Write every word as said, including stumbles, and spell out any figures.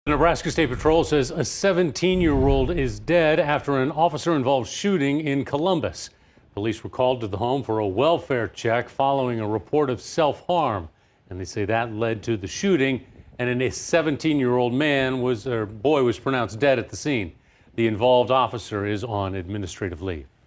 Nebraska State Patrol says a seventeen-year-old is dead after an officer-involved shooting in Columbus. Police were called to the home for a welfare check following a report of self-harm, and they say that led to the shooting. And a seventeen-year-old man was, or boy, was pronounced dead at the scene. The involved officer is on administrative leave.